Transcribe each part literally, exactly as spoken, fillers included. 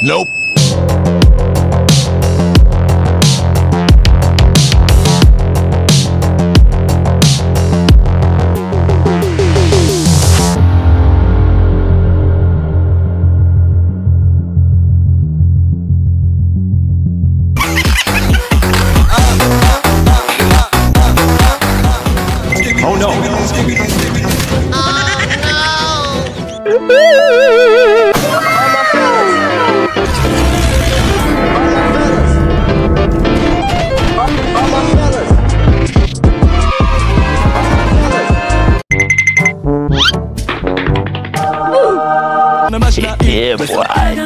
Nope. Oh no. Oh no. Yeah, boy.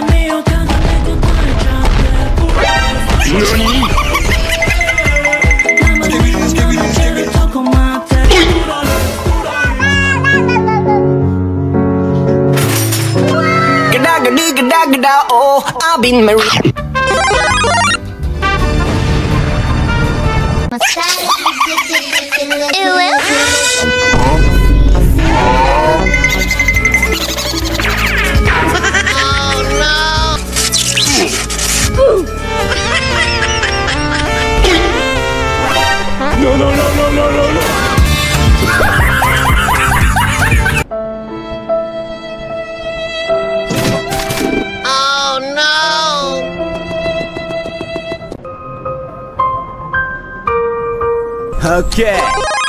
Gada gada gada, oh, I've been married. No, no, no, no, no, no, no. Oh no. Okay.